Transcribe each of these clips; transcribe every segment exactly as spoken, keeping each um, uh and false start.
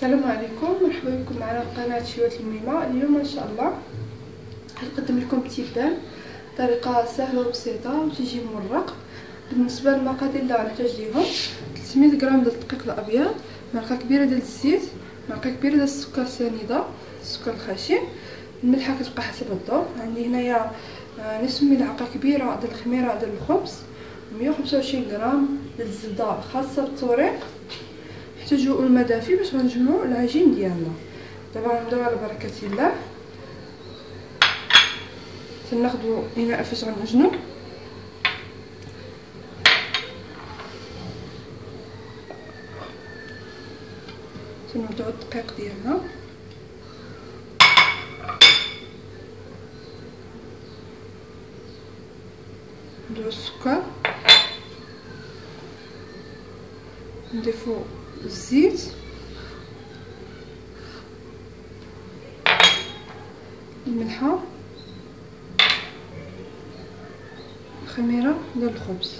السلام عليكم، مرحبا بكم معنا قناه شيوات الميمه. اليوم ان شاء الله غنقدم لكم تيبان طريقه سهله وبسيطه وتيجي مرق. بالنسبه للمقادير اللي غنحتاج ليهم ثلاثمية غرام ديال الدقيق الابيض، معلقه كبيره ديال الزيت، معلقه كبيره ديال السكر سنيده، السكر الخشن، الملحه كتبقى حسب الذوق. عندي هنايا نصف ملعقه كبيره ديال الخميره ديال الخبز، مية وخمسة وعشرين غرام ديال الزبده خاصه بالتوريق. نحتاجو الماء دافي باش غنجمعو العجين ديالنا. دابا غنبداو على بركه الله. تناخدو اناء فاش غنعجنو، تنوضعو الدقيق ديالنا، نديرو السكر، نضيفو الزيت، الملحه، الخميره ديال الخبز.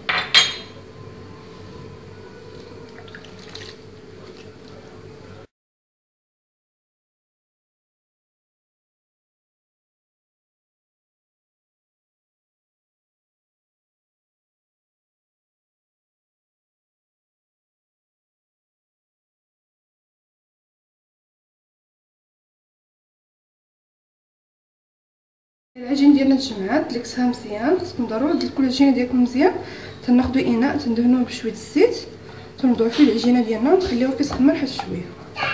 العجين ديالنا تجمعات، دلكتها مزيان، خصكم ضروري تدلكوا العجينه ديالكم مزيان. تناخذوا اناء تندهنوه بشويه الزيت، تنوضعوا فيه العجينه ديالنا ونخليوه كيسخمر حتى شويه.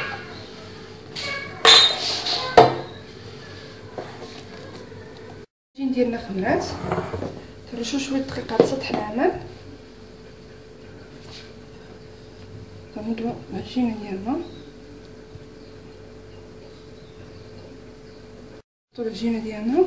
العجين ديالنا خمرات، ترشوا شويه دقيق على سطح العمل، تنوضعوا العجينه ديالنا، نحطوا العجينه ديالنا،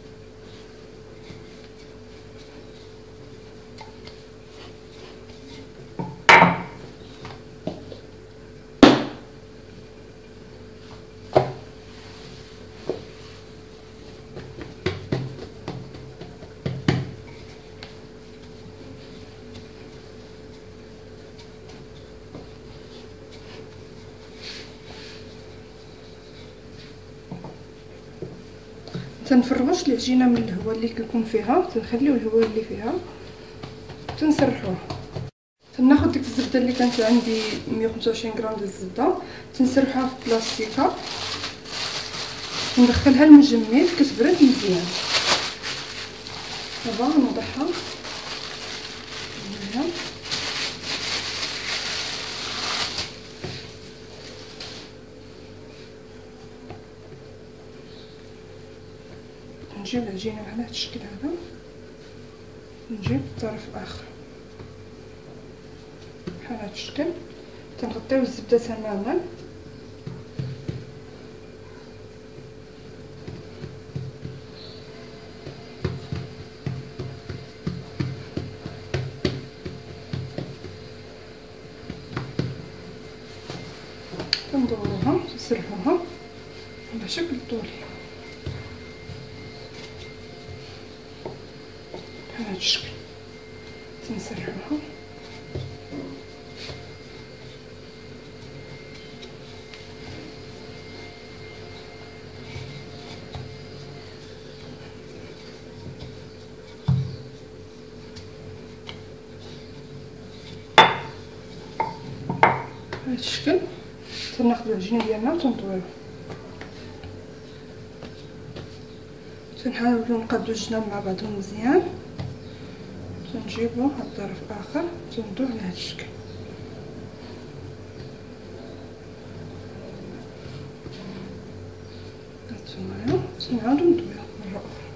تنفرغوش العجينه من الهواء اللي كيكون فيها، تنخليو الهواء اللي فيها، تنسرحوها. تناخذ ديك الزبده اللي كانت عندي مية وخمسة وعشرين غرام ديال الزبده، تنسرحوها في بلاستيكه، ندخلها المجمد كتبرد مزيان. دابا نوضعها هنا، نجيب العجينه على هذا الشكل هذا، نجيب الطرف الاخر بحال هذا الشكل، تنغطيو الزبده تماما، تندوروها تسرحوها على شكل طولي بحال هذا الشكل، تنسرحوها. بهذا الشكل تناخذ العجينه ديالنا وتنطويوها، تنحاولوا نقادو الجناب مع بعضهم مزيان، تنجيبو هاد الطرف الاخر تندوه على هاد الشكل. هانتوما تنعاودو ندويو مره اخرى.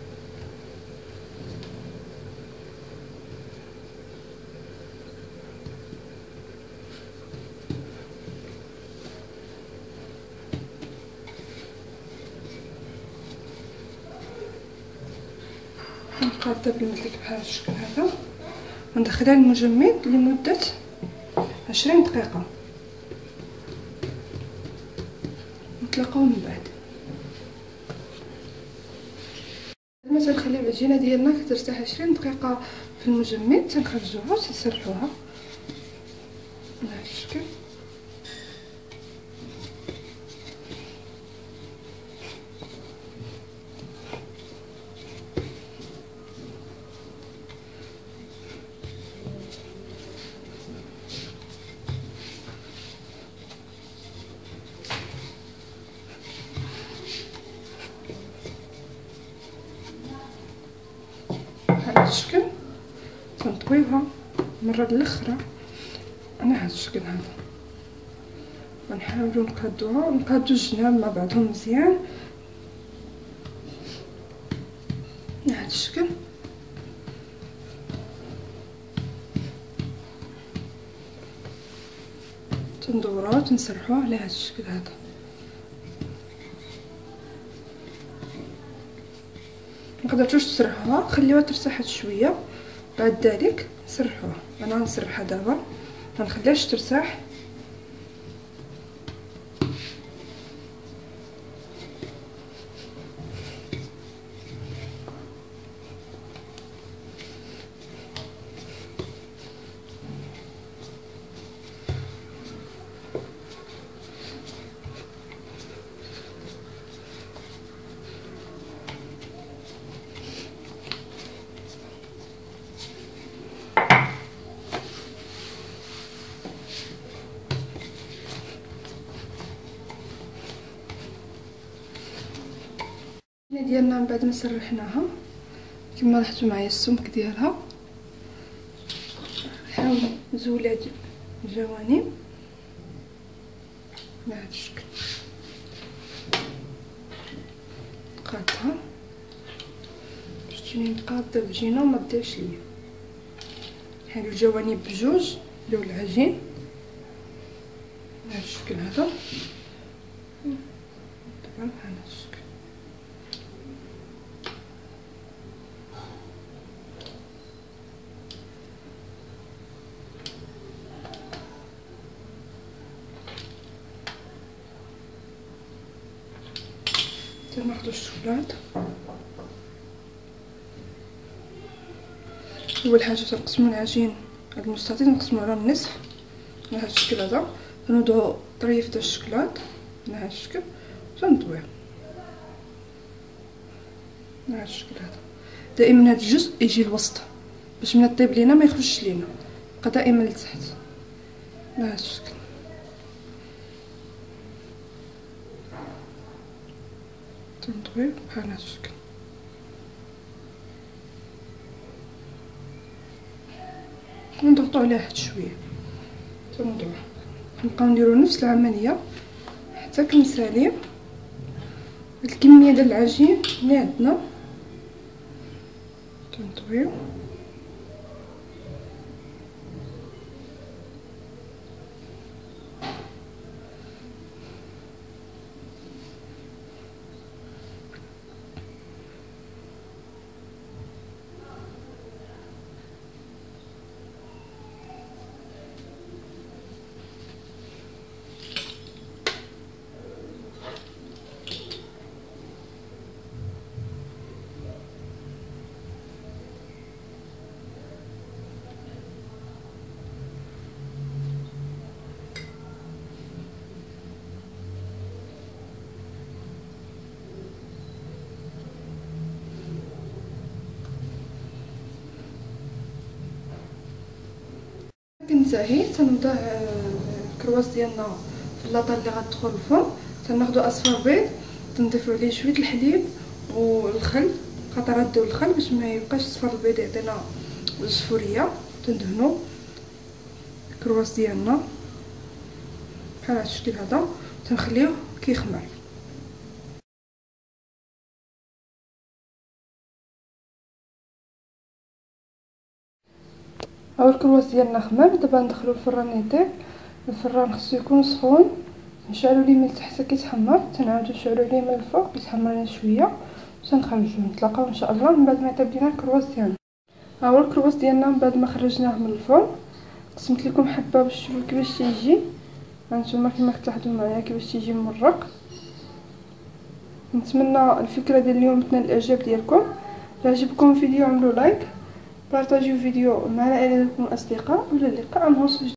نقادها بالمثل بحال الشكل هذا، وندخلها للمجمد لمده عشرين دقيقه، نتلاقاو من بعد. لما تنخليو العجينه ديالنا كترتاح عشرين دقيقه في المجمد، تنخرجوها وتنسرحوها بهذا الشكل. الشكل تنطويوها مرة الاخرى على هذا الشكل هذا. غنحاولوا نقادوها ونقادو الجناب مع بعضهم مزيان على هذا الشكل. تندوروها تنسرحوها على هذا الشكل هذا. مقدرتوش تسرحوها خليوها ترتاح شويه، بعد ذلك سرحوها. انا غنسرحها دابا ما نخليهاش ترتاح. ديالنا من بعد ما سرحناها كما لاحظتوا معايا السمك ديالها، نحاول نزول هاد الجوانب بهذا الشكل. نقادها باش تجيني مقاده بجينه وما تديرش ليا. نحيدو الجوانب بجوج ديال العجين بهذا الشكل هذا. طبعا بهذا الشكل ناخدو الشوكولات. اول حاجه تنقسمو العجين هاد المستطيل نقسمو على النصف على هاد الشكل هذا. تنوضعو طريف ديال الشوكولات على هاد الشكل وتنطويه على هاد الشكل هذا. دائما هاد الجزء يجي الوسط باش من طيب لينا ما يخرجش لينا، يبقى دائما لتحت على هاد الشكل. تنطويه بحال هاد الشكل. ونضغطو عليه حتى شويه تنوضعوه. نبقاو نديرو نفس العمليه حتى كنسالي هاد الكميه ديال العجين اللي عندنا. تنطويو كنتهي. تنوضع الكرواس ديالنا في اللاطه اللي غتدخل الفرن. تناخدو اصفر بيض تنضيفو عليه شويه الحليب والخل، قطرات ديال الخل باش ما يبقاش صفر البيض يعطينا الصفوريه. تندهنو الكرواس ديالنا بحال هاد الشكل هذا تنخليوه كيخمر. هاو الكرواس ديالنا خمر. دابا ندخلو الفران يطيب. الفران خصو يكون سخون. نشعلو ليه من التحت كيتحمر، تنعاودو نشعلو ليه من الفوق كيتحمر لنا شويه وتنخرجوه. نتلاقاو ان شاء الله من بعد ما يطيب لينا الكرواس ديالنا. ها هو الكرواس ديالنا من بعد ما خرجناه من الفرن. قسمت لكم حبه باش تشوفوا كيفاش تيجي. هانتوما كما كتلاحظوا معايا كيفاش تيجي مرق. نتمنى الفكره ديال اليوم تنال الاعجاب ديالكم. الا عجبكم الفيديو عملوا لايك، بارطاجيو الفيديو مع العائله ديالكم والاصدقاء، والى اللقاء مع